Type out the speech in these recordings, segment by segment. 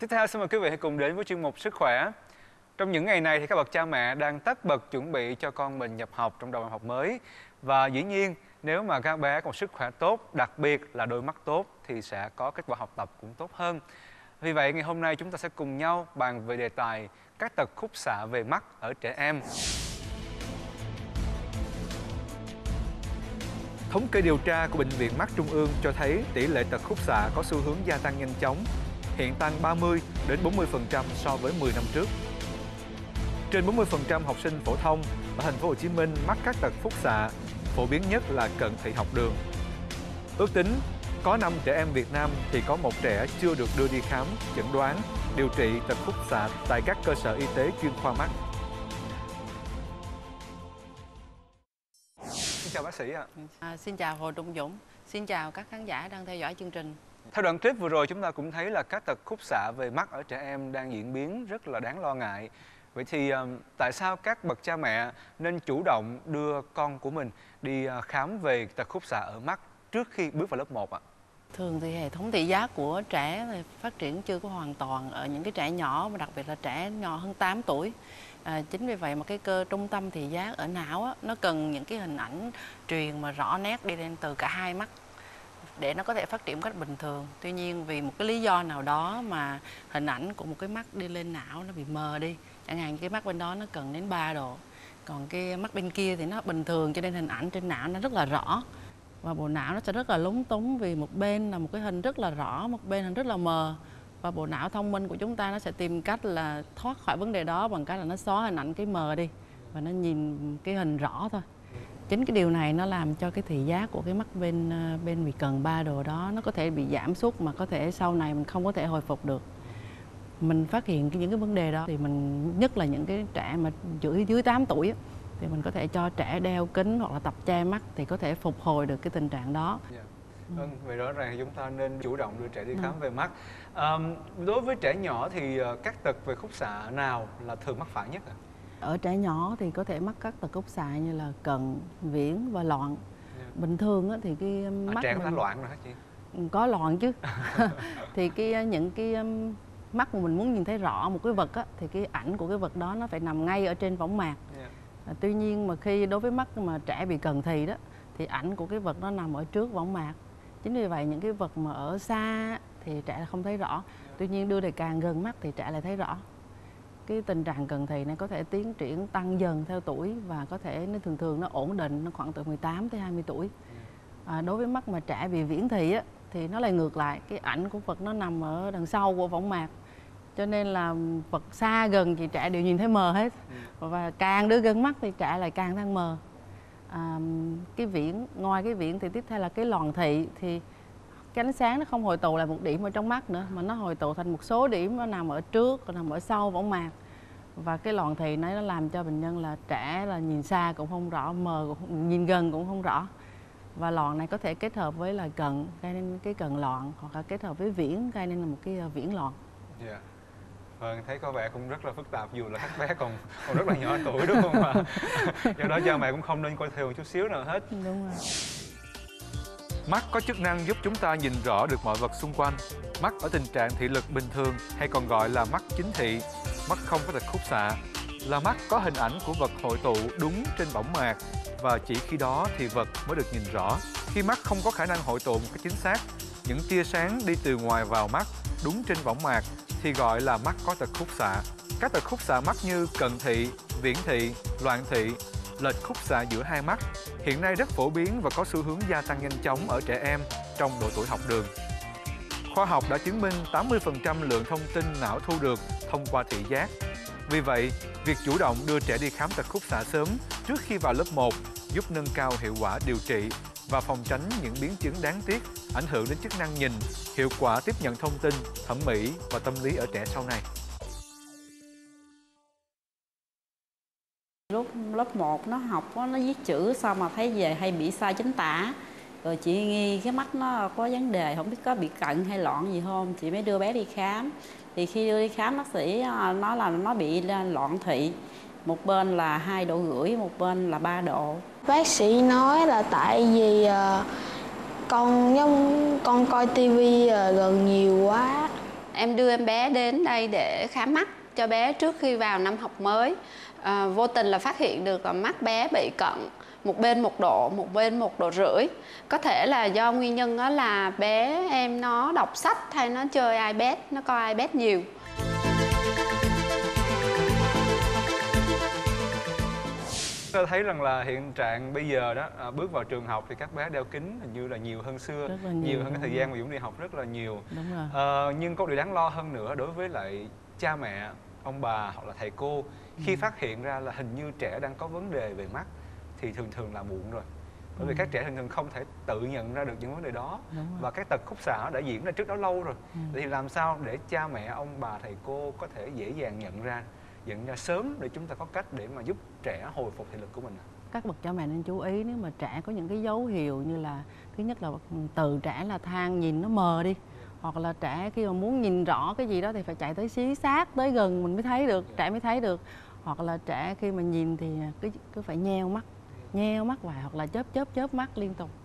Tiếp theo xin mời quý vị hãy cùng đến với chuyên mục Sức khỏe. Trong những ngày này thì các bậc cha mẹ đang tất bật chuẩn bị cho con mình nhập học trong đầu năm học mới. Và dĩ nhiên nếu mà các bé có sức khỏe tốt, đặc biệt là đôi mắt tốt thì sẽ có kết quả học tập cũng tốt hơn. Vì vậy ngày hôm nay chúng ta sẽ cùng nhau bàn về đề tài các tật khúc xạ về mắt ở trẻ em. Thống kê điều tra của Bệnh viện Mắt Trung ương cho thấy tỷ lệ tật khúc xạ có xu hướng gia tăng nhanh chóng, hiện tăng 30 đến 40% so với 10 năm trước. Trên 40% học sinh phổ thông ở thành phố Hồ Chí Minh mắc các tật khúc xạ, phổ biến nhất là cận thị học đường. Ước tính có 5 trẻ em Việt Nam thì có 1 trẻ chưa được đưa đi khám, chẩn đoán, điều trị tật khúc xạ tại các cơ sở y tế chuyên khoa mắt. Xin chào bác sĩ ạ. Xin chào Hồ Trung Dũng, xin chào các khán giả đang theo dõi chương trình. Theo đoạn clip vừa rồi chúng ta cũng thấy là các tật khúc xạ về mắt ở trẻ em đang diễn biến rất là đáng lo ngại. Vậy thì tại sao các bậc cha mẹ nên chủ động đưa con của mình đi khám về tật khúc xạ ở mắt trước khi bước vào lớp 1 ạ? Thường thì hệ thống thị giác của trẻ phát triển chưa có hoàn toàn ở những cái trẻ nhỏ, và đặc biệt là trẻ nhỏ hơn 8 tuổi. Chính vì vậy mà cái cơ trung tâm thị giác ở não á, nó cần những cái hình ảnh truyền mà rõ nét đi lên từ cả hai mắt để nó có thể phát triển một cách bình thường. Tuy nhiên vì một cái lý do nào đó mà hình ảnh của một cái mắt đi lên não nó bị mờ đi, chẳng hạn cái mắt bên đó nó cần đến 3 độ, còn cái mắt bên kia thì nó bình thường, cho nên hình ảnh trên não nó rất là rõ. Và bộ não nó sẽ rất là lúng túng vì một bên là một cái hình rất là rõ, một bên hình rất là mờ. Và bộ não thông minh của chúng ta nó sẽ tìm cách là thoát khỏi vấn đề đó bằng cách là nó xóa hình ảnh cái mờ đi và nó nhìn cái hình rõ thôi. Chính cái điều này nó làm cho cái thị giác của cái mắt bên bị cần 3 độ đó nó có thể bị giảm sút, mà có thể sau này mình không có thể hồi phục được. Mình phát hiện những cái vấn đề đó thì mình, nhất là những cái trẻ mà dưới 8 tuổi á, thì mình có thể cho trẻ đeo kính hoặc là tập che mắt thì có thể phục hồi được cái tình trạng đó. Vâng, vậy rõ ràng chúng ta nên chủ động đưa trẻ đi khám về mắt. Đối với trẻ nhỏ thì các tật về khúc xạ nào là thường mắc phải nhất ạ? Ở trẻ nhỏ thì có thể mắc các tật khúc xạ như là cận, viễn và loạn. Bình thường á, thì cái mắt trẻ có loạn rồi hả chị? Có loạn chứ. Thì những cái mắt mà mình muốn nhìn thấy rõ một cái vật á, thì cái ảnh của cái vật đó nó phải nằm ngay ở trên võng mạc. Tuy nhiên mà khi đối với mắt mà trẻ bị cận thị đó thì ảnh của cái vật nó nằm ở trước võng mạc. Chính vì vậy những cái vật mà ở xa thì trẻ không thấy rõ. Tuy nhiên đưa lại càng gần mắt thì trẻ lại thấy rõ. Cái tình trạng cận thị này có thể tiến triển tăng dần theo tuổi và có thể nó thường nó ổn định, nó khoảng từ 18 tới 20 tuổi. Đối với mắt mà trẻ bị viễn thị á, thì nó lại ngược lại, cái ảnh của vật nó nằm ở đằng sau của võng mạc. Cho nên là vật xa gần thì trẻ đều nhìn thấy mờ hết. Và càng đưa gần mắt thì trẻ lại càng thấy mờ. Cái viễn, ngoài cái viễn thì tiếp theo là cái loạn thị, thì cái ánh sáng nó không hội tụ lại một điểm ở trong mắt nữa mà nó hội tụ thành một số điểm, nó nằm ở trước, nằm ở sau võng mạc. Và cái loạn thị nó làm cho bệnh nhân là trẻ là nhìn xa cũng không rõ, mờ cũng không, nhìn gần cũng không rõ. Và loạn này có thể kết hợp với là cận, gây nên cái cận loạn, hoặc là kết hợp với viễn gây nên là một cái viễn loạn. Vâng, thấy có vẻ cũng rất là phức tạp dù là các bé còn rất là nhỏ tuổi đúng không ạ? Do đó cha mẹ cũng không nên coi thường một chút xíu nào hết. Đúng rồi. Mắt có chức năng giúp chúng ta nhìn rõ được mọi vật xung quanh. Mắt ở tình trạng thị lực bình thường hay còn gọi là mắt chính thị, mắt không có tật khúc xạ, là mắt có hình ảnh của vật hội tụ đúng trên võng mạc và chỉ khi đó thì vật mới được nhìn rõ. Khi mắt không có khả năng hội tụ một cách chính xác, những tia sáng đi từ ngoài vào mắt đúng trên võng mạc thì gọi là mắt có tật khúc xạ. Các tật khúc xạ mắt như cận thị, viễn thị, loạn thị, lệch khúc xạ giữa hai mắt hiện nay rất phổ biến và có xu hướng gia tăng nhanh chóng ở trẻ em trong độ tuổi học đường. Khoa học đã chứng minh 80% lượng thông tin não thu được thông qua thị giác. Vì vậy, việc chủ động đưa trẻ đi khám tật khúc xạ sớm trước khi vào lớp 1 giúp nâng cao hiệu quả điều trị và phòng tránh những biến chứng đáng tiếc ảnh hưởng đến chức năng nhìn, hiệu quả tiếp nhận thông tin, thẩm mỹ và tâm lý ở trẻ sau này. Lúc lớp 1 nó học nó viết chữ sao mà thấy về hay bị sai chính tả. Rồi chị nghi cái mắt nó có vấn đề, không biết có bị cận hay loạn gì không. Chị mới đưa bé đi khám. Thì khi đưa đi khám bác sĩ nói là nó bị loạn thị. Một bên là 2,5 độ, một bên là 3 độ. Bác sĩ nói là tại vì con coi tivi gần nhiều quá. Em đưa em bé đến đây để khám mắt cho bé trước khi vào năm học mới. Vô tình là phát hiện được là mắt bé bị cận, một bên 1 độ, một bên 1,5 độ. Có thể là do nguyên nhân đó là bé em nó đọc sách hay nó chơi iPad, nó coi iPad nhiều. Tôi thấy rằng là hiện trạng bây giờ đó, bước vào trường học thì các bé đeo kính hình như là nhiều hơn xưa, nhiều hơn cái thời gian mà Dũng đi học rất là nhiều. Đúng rồi. Nhưng có điều đáng lo hơn nữa đối với lại cha mẹ, ông bà hoặc là thầy cô khi phát hiện ra là hình như trẻ đang có vấn đề về mắt thì thường là muộn rồi. Bởi vì các trẻ thường không thể tự nhận ra được những vấn đề đó, và cái tật khúc xạ đã diễn ra trước đó lâu rồi. Thì làm sao để cha mẹ, ông bà, thầy cô có thể dễ dàng nhận ra sớm để chúng ta có cách để mà giúp trẻ hồi phục thị lực của mình? Các bậc cha mẹ nên chú ý nếu mà trẻ có những cái dấu hiệu như là thứ nhất là từ trẻ là than nhìn nó mờ đi, hoặc là trẻ khi mà muốn nhìn rõ cái gì đó thì phải chạy tới xí sát tới gần mình mới thấy được, trẻ mới thấy được. Hoặc là trẻ khi mà nhìn thì cứ phải nheo mắt vào, hoặc là chớp mắt liên tục.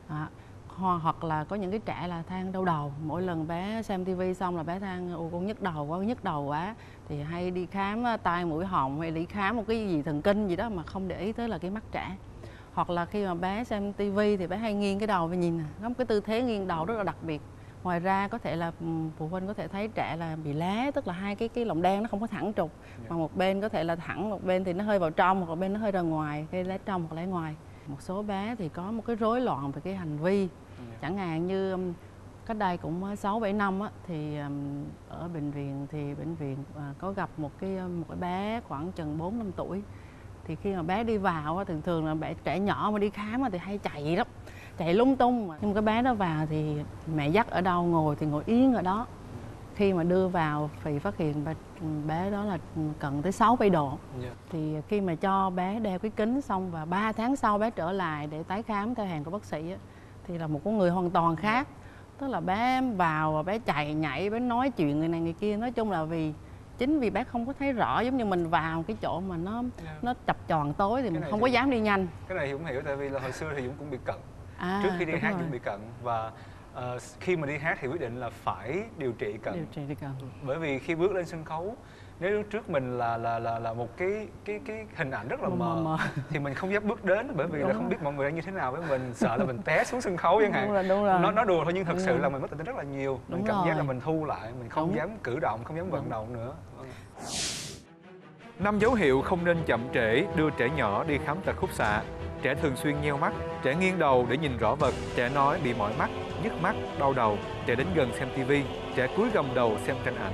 Hoặc là có những cái trẻ là than đau đầu, mỗi lần bé xem tivi xong là bé than con nhức đầu quá thì hay đi khám tai mũi họng hay đi khám một cái gì thần kinh gì đó mà không để ý tới là cái mắt trẻ. Hoặc là khi mà bé xem tivi thì bé hay nghiêng cái đầu và nhìn, có một cái tư thế nghiêng đầu rất là đặc biệt. Ngoài ra có thể là phụ huynh có thể thấy trẻ là bị lé, tức là hai cái lồng đen nó không có thẳng trục, mà một bên có thể là thẳng, một bên thì nó hơi vào trong, hoặc một bên nó hơi ra ngoài, cái lé trong hoặc lé ngoài. Một số bé thì có một cái rối loạn về cái hành vi, chẳng hạn như cách đây cũng 6-7 năm thì ở bệnh viện có gặp một cái bé khoảng chừng 4-5 tuổi. Thì khi mà bé đi vào thường là trẻ nhỏ mà đi khám thì hay chạy lắm, chạy lung tung. Nhưng mà cái bé đó vào thì mẹ dắt ở đâu ngồi thì ngồi yên ở đó. Khi mà đưa vào thì phát hiện bé đó là cận tới 6-7 độ. Thì khi mà cho bé đeo cái kính xong và 3 tháng sau bé trở lại để tái khám theo hàng của bác sĩ thì là một con người hoàn toàn khác. Tức là bé vào và bé chạy nhảy, bé nói chuyện người này người kia. Nói chung là chính vì bé không có thấy rõ, giống như mình vào cái chỗ mà nó chập choạng tối thì mình không có dám đi nhanh. Cái này Dũng hiểu, tại vì là hồi xưa thì Dũng cũng bị cận. Trước khi đi hát Dũng bị cận, và khi mà đi hát thì quyết định là phải điều trị cận. Bởi vì khi bước lên sân khấu, nếu trước mình là một cái hình ảnh rất là mờ thì mình không dám bước đến, bởi vì là không biết mọi người đang như thế nào với mình, sợ là mình té xuống sân khấu chẳng hạn. Đúng rồi. Nó đùa thôi nhưng thật sự là mình mất tự tin rất là nhiều. Mình cảm giác là mình thu lại, mình không dám cử động, không dám vận động nữa. 5 dấu hiệu không nên chậm trễ đưa trẻ nhỏ đi khám tật khúc xạ. Trẻ thường xuyên nheo mắt, trẻ nghiêng đầu để nhìn rõ vật, trẻ nói bị mỏi mắt, nhức mắt, đau đầu, trẻ đến gần xem tivi, trẻ cúi gầm đầu xem tranh ảnh.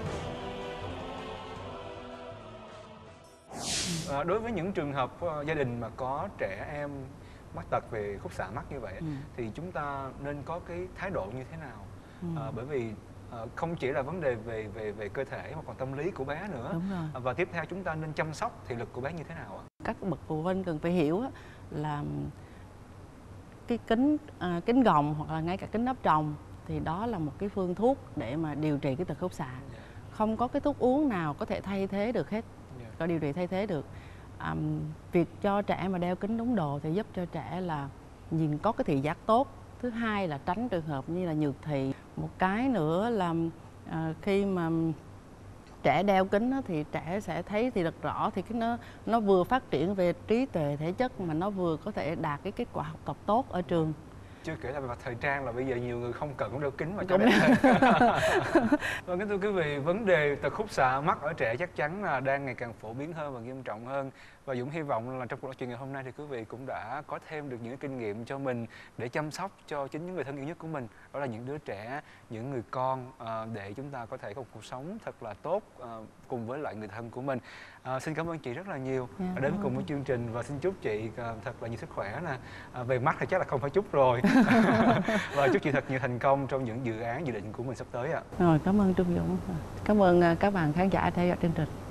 Đối với những trường hợp gia đình mà có trẻ em mắc tật về khúc xạ mắt như vậy thì chúng ta nên có cái thái độ như thế nào? Bởi vì không chỉ là vấn đề về cơ thể mà còn tâm lý của bé nữa. Và tiếp theo chúng ta nên chăm sóc thị lực của bé như thế nào ạ? Các bậc phụ huynh cần phải hiểu là cái kính gọng hoặc là ngay cả kính áp tròng thì đó là một cái phương thuốc để mà điều trị cái tật khúc xạ. Không có cái thuốc uống nào có thể thay thế được hết, có điều trị thay thế được. Việc cho trẻ mà đeo kính đúng độ thì giúp cho trẻ là nhìn có cái thị giác tốt. Thứ hai là tránh trường hợp như là nhược thị. Một cái nữa là khi mà trẻ đeo kính thì trẻ sẽ thấy thì được rõ, thì nó vừa phát triển về trí tuệ thể chất mà nó vừa có thể đạt cái kết quả học tập tốt ở trường. Chưa kể là về mặt thời trang là bây giờ nhiều người không cần cũng đeo kính mà cho bé. Vâng, kính thưa quý vị, vấn đề tật khúc xạ mắt ở trẻ chắc chắn là đang ngày càng phổ biến hơn và nghiêm trọng hơn. Và Dũng hy vọng là trong cuộc nói chuyện ngày hôm nay thì quý vị cũng đã có thêm được những kinh nghiệm cho mình để chăm sóc cho chính những người thân yêu nhất của mình. Đó là những đứa trẻ, những người con, để chúng ta có thể có một cuộc sống thật là tốt cùng với lại người thân của mình. Xin cảm ơn chị rất là nhiều đã đến cùng với chương trình, và xin chúc chị thật là nhiều sức khỏe nè. Về mắt thì chắc là không phải chúc rồi. Và chúc chị thật nhiều thành công trong những dự án dự định của mình sắp tới ạ. Rồi, cảm ơn Trung Dũng. Cảm ơn các bạn khán giả theo dõi chương trình.